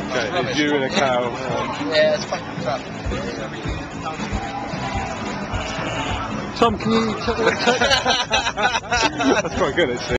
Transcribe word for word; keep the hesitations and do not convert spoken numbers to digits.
Okay, Rubbish. it's you and a cow. Yeah, it's fucking crap. Tom, can you... That's quite good, actually.